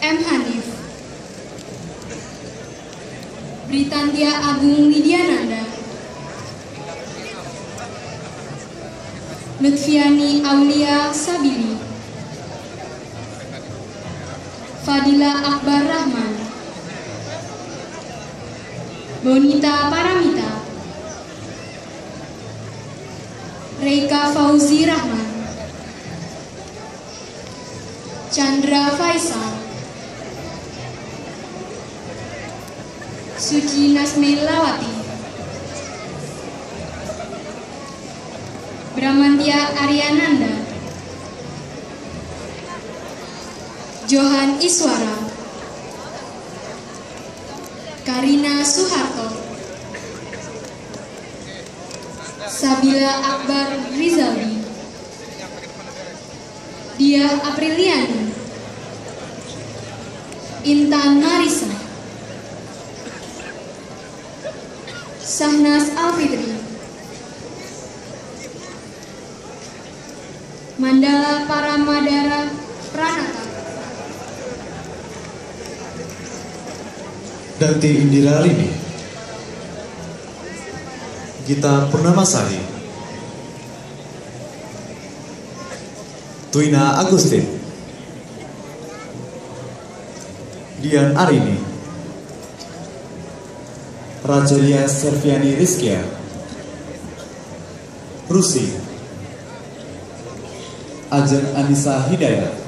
M. Hanif, Britantia Agung Widiananda, Lutfiani Aulia Sabili, Fadila Akbar Rahman, Bonita Paramita, Reika Fauzi Rahman, Chandra Faisal, Suci Nasmilawati, Bramantia Aryananda, Johan Iswara, Karina Suharto, Sabila Akbar Rizaldi, Dia Apriliani, Intan Marisa, Sahnas Alfitri, Mandala Paramadara Pranata, Danti Indira Lini, Gita Purnamasari, Tuina Agustin, Dian Arini, Rajolia Serviani Rizkia, Rusi, Ajeng Anissa Hidayat,